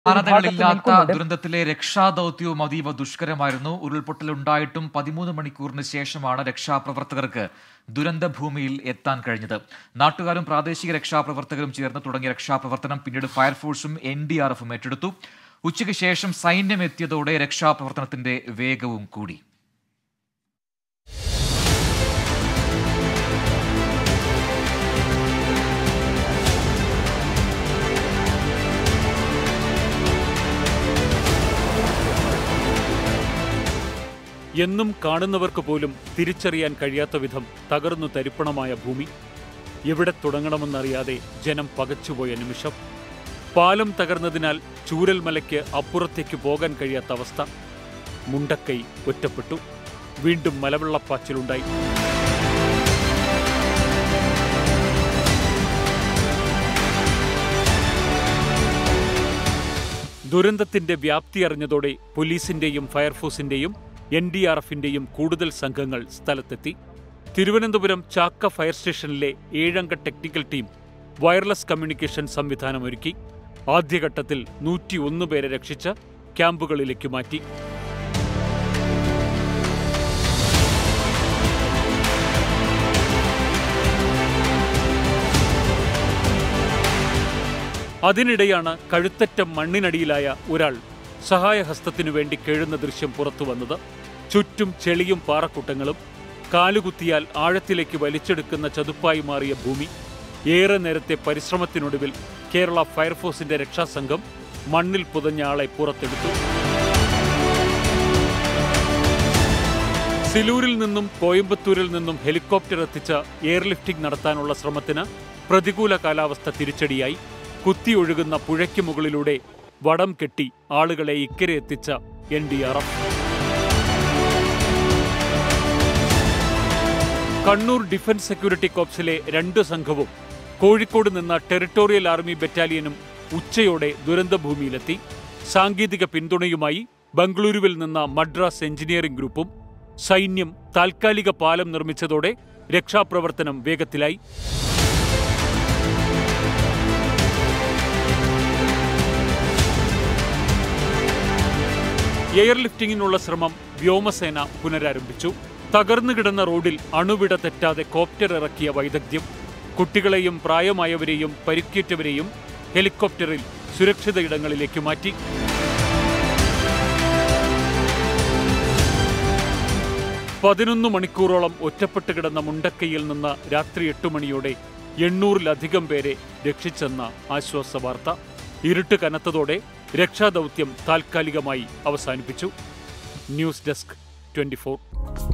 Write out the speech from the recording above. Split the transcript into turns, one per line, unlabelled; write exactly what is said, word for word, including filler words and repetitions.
വാഹനങ്ങളില്ലാത്ത ദുരന്തത്തിലെ രക്ഷാദൌത്യവും അതീവ ദുഷ്കരമായിരുന്നു. ഉരുൾപൊട്ടലുണ്ടായിട്ടും പതിമൂന്ന് മണിക്കൂറിന് ശേഷമാണ് രക്ഷാപ്രവർത്തകർക്ക് ദുരന്തഭൂമിയിൽ എത്താൻ കഴിഞ്ഞത്. നാട്ടുകാരും പ്രാദേശിക രക്ഷാപ്രവർത്തകരും ചേർന്ന് തുടങ്ങിയ രക്ഷാപ്രവർത്തനം പിന്നീട് ഫയർഫോഴ്സും എൻ ഡി ആർ എഫും ഏറ്റെടുത്തു. ഉച്ചയ്ക്ക് ശേഷം സൈന്യം എത്തിയതോടെ രക്ഷാപ്രവർത്തനത്തിന്റെ വേഗവും കൂടി.
എന്നും കാണുന്നവർക്ക് പോലും തിരിച്ചറിയാൻ കഴിയാത്ത വിധം തകർന്നു തരിപ്പണമായ ഭൂമി. എവിടെ തുടങ്ങണമെന്നറിയാതെ ജനം പകച്ചുപോയ നിമിഷം. പാലം തകർന്നതിനാൽ ചൂരൽമലയ്ക്ക് അപ്പുറത്തേക്ക് പോകാൻ കഴിയാത്ത അവസ്ഥ. മുണ്ടക്കൈ ഒറ്റപ്പെട്ടു. വീണ്ടും മലവെള്ളപ്പാച്ചിലുണ്ടായി. ദുരന്തത്തിന്റെ വ്യാപ്തി അറിഞ്ഞതോടെ പോലീസിന്റെയും ഫയർഫോഴ്സിന്റെയും എൻ ഡി ആർ എഫിന്റെയും കൂടുതൽ സംഘങ്ങൾ സ്ഥലത്തെത്തി. തിരുവനന്തപുരം ചാക്ക ഫയർ സ്റ്റേഷനിലെ ഏഴംഗ ടെക്നിക്കൽ ടീം വയർലെസ് കമ്മ്യൂണിക്കേഷൻ സംവിധാനമൊരുക്കി. ആദ്യഘട്ടത്തിൽ നൂറ്റി ഒന്ന് പേരെ രക്ഷിച്ച് ക്യാമ്പുകളിലേക്ക് മാറ്റി. അതിനിടെയാണ് കഴുത്തറ്റം മണ്ണിനടിയിലായ ഒരാൾ സഹായഹസ്തത്തിനു വേണ്ടി കേഴുന്ന ദൃശ്യം പുറത്തുവന്നത്. ചുറ്റും ചെളിയും പാറക്കൂട്ടങ്ങളും. കാലുകുത്തിയാൽ ആഴത്തിലേക്ക് വലിച്ചെടുക്കുന്ന ചതുപ്പായി മാറിയ ഭൂമി. ഏറെ നേരത്തെ പരിശ്രമത്തിനൊടുവിൽ കേരള ഫയർഫോഴ്സിന്റെ രക്ഷാസംഘം മണ്ണിൽ പുതഞ്ഞ ആളെ പുറത്തെടുത്തു. സിലൂരിൽ നിന്നും കോയമ്പത്തൂരിൽ നിന്നും ഹെലികോപ്റ്റർ എത്തിച്ച എയർലിഫ്റ്റിംഗ് നടത്താനുള്ള ശ്രമത്തിന് പ്രതികൂല കാലാവസ്ഥ തിരിച്ചടിയായി. കുത്തിയൊഴുകുന്ന പുഴയ്ക്ക് മുകളിലൂടെ വടം കെട്ടി ആളുകളെ ഇക്കരെ എത്തിച്ച N D R F. Kannur defence security കോർപ്സിലെ രണ്ടു സംഘവും കോഴിക്കോട് നിന്ന ടെറിട്ടോറിയൽ ആർമി ബറ്റാലിയനും ഉച്ചയോടെ ദുരന്തഭൂമിയിലെത്തി. സാങ്കേതിക പിന്തുണയുമായി ബംഗളൂരുവിൽ നിന്ന മദ്രാസ് എഞ്ചിനീയറിംഗ് ഗ്രൂപ്പും. സൈന്യം താൽക്കാലിക പാലം നിർമ്മിച്ചതോടെ രക്ഷാപ്രവർത്തനം വേഗത്തിലായി. എയർലിഫ്റ്റിംഗിനുള്ള ശ്രമം വ്യോമസേന പുനരാരംഭിച്ചു. തകർന്നു കിടന്ന റോഡിൽ അണുവിട തെറ്റാതെ കോപ്റ്റർ ഇറക്കിയ വൈദഗ്ധ്യം. കുട്ടികളെയും പ്രായമായവരെയും പരിക്കേറ്റവരെയും ഹെലികോപ്റ്ററിൽ സുരക്ഷിത ഇടങ്ങളിലേക്ക് മാറ്റി. പതിനൊന്ന് മണിക്കൂറോളം ഒറ്റപ്പെട്ട് കിടന്ന മുണ്ടക്കൈയിൽ നിന്ന് രാത്രി എട്ട് മണിയോടെ എണ്ണൂറിലധികം പേരെ രക്ഷിച്ചെന്ന ആശ്വാസ വാർത്ത. ഇരുട്ട് കനത്തതോടെ രക്ഷാദൗത്യം താൽക്കാലികമായി അവസാനിപ്പിച്ചു. News desk twenty four.